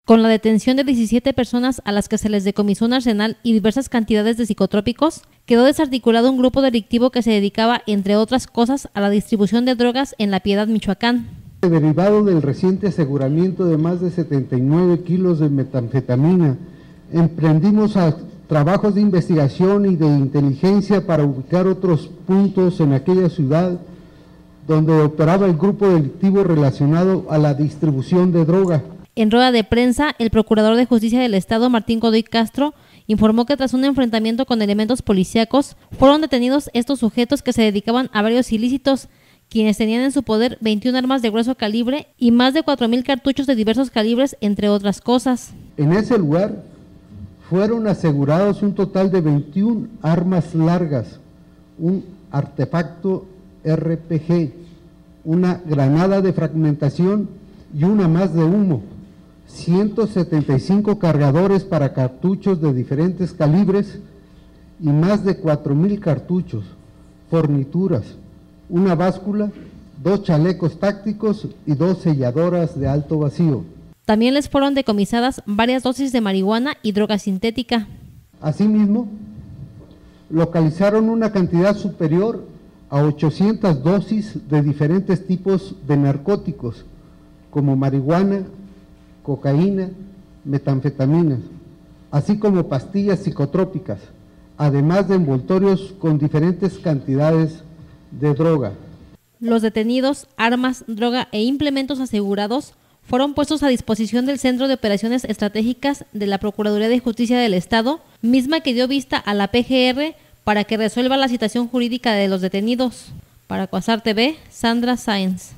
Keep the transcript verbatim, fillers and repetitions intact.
Con la detención de diecisiete personas a las que se les decomisó un arsenal y diversas cantidades de psicotrópicos, quedó desarticulado un grupo delictivo que se dedicaba, entre otras cosas, a la distribución de drogas en La Piedad, Michoacán. Derivado del reciente aseguramiento de más de setenta y nueve kilos de metanfetamina, emprendimos a trabajos de investigación y de inteligencia para ubicar otros puntos en aquella ciudad donde operaba el grupo delictivo relacionado a la distribución de droga. En rueda de prensa, el Procurador de Justicia del Estado, Martín Godoy Castro, informó que tras un enfrentamiento con elementos policíacos, fueron detenidos estos sujetos que se dedicaban a varios ilícitos, quienes tenían en su poder veintiún armas de grueso calibre y más de cuatro mil cartuchos de diversos calibres, entre otras cosas. En ese lugar fueron asegurados un total de veintiún armas largas, un artefacto R P G, una granada de fragmentación y una más de humo, ciento setenta y cinco cargadores para cartuchos de diferentes calibres y más de cuatro mil cartuchos, fornituras, una báscula, dos chalecos tácticos y dos selladoras de alto vacío. También les fueron decomisadas varias dosis de marihuana y droga sintética. Asimismo, localizaron una cantidad superior a ochocientas dosis de diferentes tipos de narcóticos, como marihuana, cocaína, metanfetaminas, así como pastillas psicotrópicas, además de envoltorios con diferentes cantidades de droga. Los detenidos, armas, droga e implementos asegurados fueron puestos a disposición del Centro de Operaciones Estratégicas de la Procuraduría de Justicia del Estado, misma que dio vista a la P G R para que resuelva la situación jurídica de los detenidos. Para Cuasar T V, Sandra Sáenz.